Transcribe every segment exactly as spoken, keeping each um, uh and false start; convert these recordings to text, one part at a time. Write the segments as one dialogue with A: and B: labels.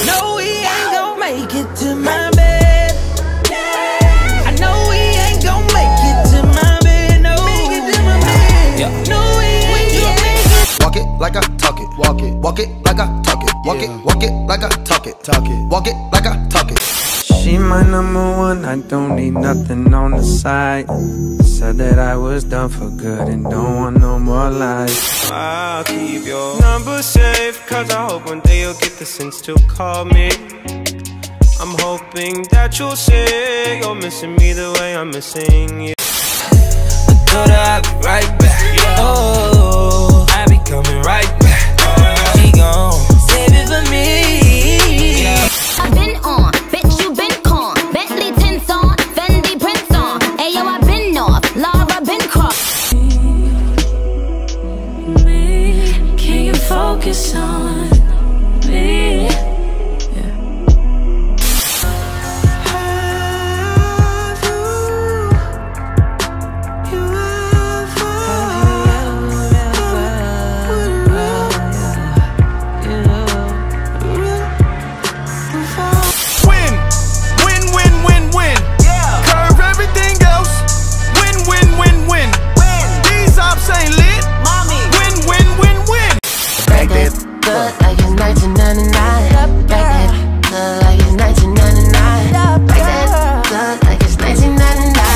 A: know we ain't gon' make it to my bed. I know we ain't gon' make it to my bed. No, make it to my bed. Yeah. No, we ain't gon' make it.
B: Walk it like I talk it. Walk it. Walk it like I talk it. Walk it. Walk it like I talk it. Talk it. Walk it like I talk it.
C: She my number one, I don't need nothing on the side. Said that I was done for good and don't want no more lies.
D: I'll keep your number safe, cause I hope one day you'll get the sense to call me. I'm hoping that you'll say you're missing me the way I'm missing you. I thought I'd be right back. Oh, I be coming right back. She gon' save it for me.
E: I've been on, bitch, you been con. Bentley tints on, Fendi prints on. Ayo, I been off, Laura been crossed.
F: Me, can you focus on me? Yeah. Have you, you
G: Win, win, win, win, win. Yeah. Curve everything else. Win, win, win, win. Win. These ops ain't lit. Mommy. Win, win, win, win.
H: Back that good like it's nineteen ninety-nine. Back that good like it's nineteen ninety-nine. Back that good like it's nineteen ninety-nine.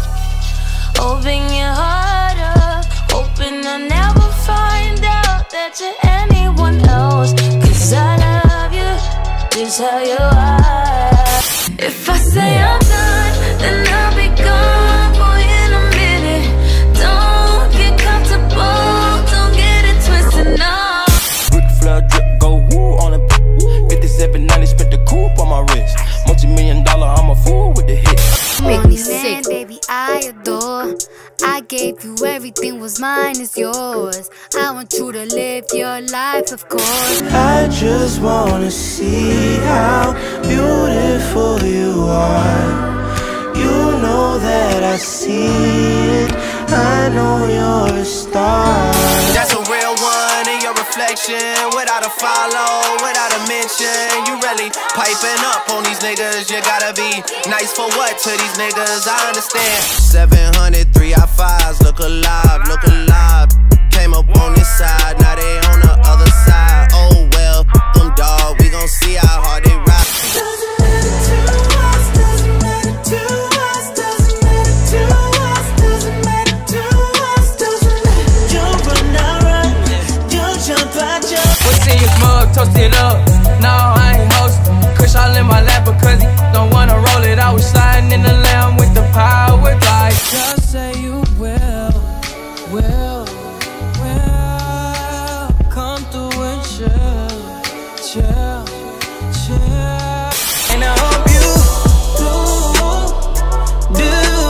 F: Open your heart up, hoping I'll never find out that you're anyone else. Cause I love you, just how you are. If I say I'm done, then I'll be gone for in a minute. Don't get comfortable, don't get it twisted, no.
D: Ric Flair drip, go woo on a fifty-seven ninety, spent the coupe on my wrist. Multi-million dollar, I'm a fool with the hit.
E: Make me sick, baby, I adore. I gave you everything, was mine is yours. I want you to live your life, of course.
C: I just wanna see how beautiful you are. You know that I see it, I know you're a star.
G: That's a real one in your reflection. Without a follow, without a mention. You really piping up on these niggas. You gotta be nice for what to these niggas, I understand. Seven hundred, three I fives, look alive, look alive. Came up on this side, now they on the other side. Oh well, them dog, we gon' see how hard they ride.
F: Doesn't matter to us, doesn't matter to us, doesn't matter to us, doesn't matter to us, doesn't matter.
A: You run, I run. You jump, I jump.
C: What's in your mug, toast it up. No, I ain't hosting. Kush all in my lap because he don't wanna roll it. I was sliding in the lamb with the power glide. Just say you will, will, will come through and chill, chill, chill. And I hope you do, do,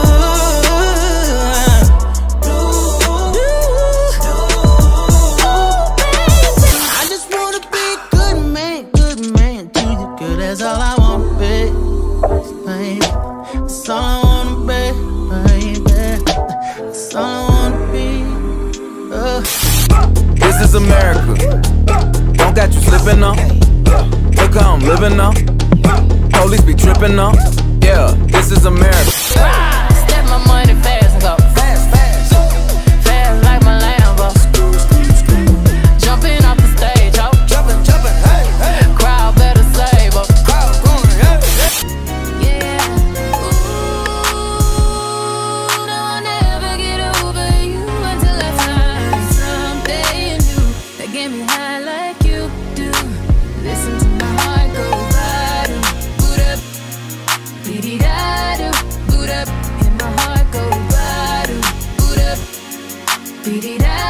C: do, do, do. I just wanna be a good man, good man. Treat you good, that's all I wanna be, baby. That's all I wanna be, baby. That's all I wanna be. Uh.
I: This is America. Don't got you slipping up. Look how I'm living up. Police be tripping up. Yeah, this is America.
F: Step my money fast and go fast, fast, fast like my Lambo. Jumping off the stage, oh, jumping, jumping, hey, hey. Crowd better save up. Crowd going, hey, yeah. Ooh, no, I'll never get over you until I find something new that get me high like you do. Listen to my heart go bottom, boot up, beat-it-da-do, boot up, and my heart go bottom, boot up, beat-it-da.